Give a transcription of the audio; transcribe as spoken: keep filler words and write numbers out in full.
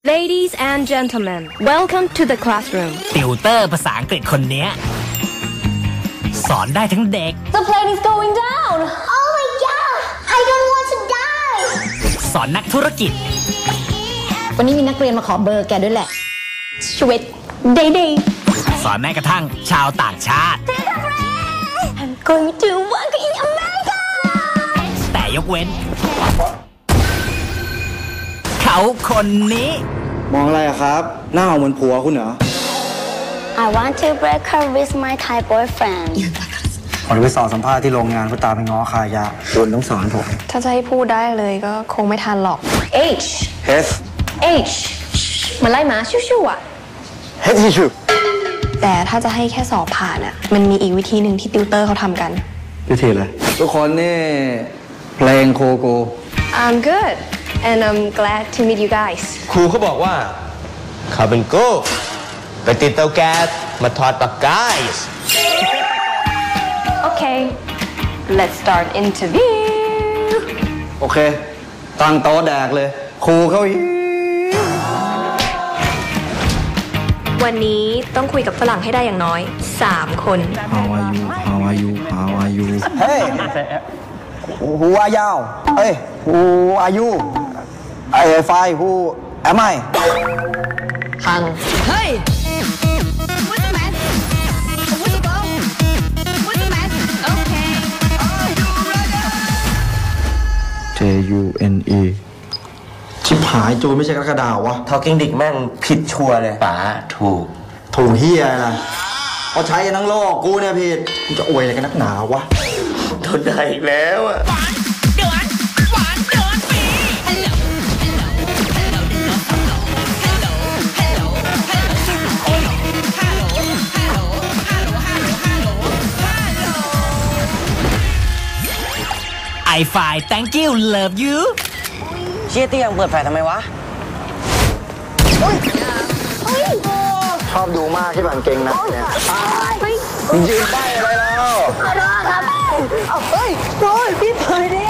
Ladies and gentlemen, welcome to the classroom. ติวเตอร์ภาษาอังกฤษคนนี้สอนได้ทั้งเด็ก The plane is going down. Oh my god! I don't want to die. สอนนักธุรกิจวันนี้มีนักเรียนมาขอเบอร์แกด้วยแหละชีวิตเดย์เดย์สอนแม้กระทั่งชาวต่างชาติ I'm going to work in America แต่ยกเว้นเขาคนนี้มองอะไรอะครับหน้าเหมือนผัวคุณเหรอ I want to break her with my Thai boyfriend ก่อนไปสอนสัมภาษณ์ที่โรงงานก็ตามไปง้อคายาคุณต้องสอนผมถ้าจะให้พูดได้เลยก็คงไม่ทันหรอก H H H มันไล่มาชิวๆอ่ะ H ชิวแต่ถ้าจะให้แค่สอบผ่านอ่ะมันมีอีกวิธีหนึ่งที่ติวเตอร์เขาทำกันวิธีอะไรทุกคนนี่เพลงโคโก I'm good and I'm glad to meet you guys ครูเขาบอกว่าเขาเป็นโก้ไปติดเตาแก๊สมาทอดปากกาส Okay let's start interview โอเคตั้งโต๊ะแดกเลยครูเขาอีวันนี้ต้องคุยกับฝรั่งให้ได้อย่างน้อยสามคน How are you How are you How are you Hey Who are you เอ้ย Who are you ไอ้ไฟ Who am I พังเฮ้ย What's the matter? What's the ball? What's the matter? Okay. Are you ready? J U N E ชิบหายโจไม่ใช่กระดาววะทอกิ้งดิกแม่งผิดชัวร์เลยป๋าถูกถูกเฮียอะไรพอใช้ทั้งโลกกูเนี่ยผิดกูจะอวยอะไรกันนักหนาวะทนได้อีกแล้วอะไอไฟ thank you love you เชี่ยที่ยังเปิดแฟลชทำไมวะชอบดูมากที่บังเกงนะเนี่ยมึงยืนใบ้อะไรแล้วขอโทษครับเฮ้ยโอ้ยพี่เผยดิ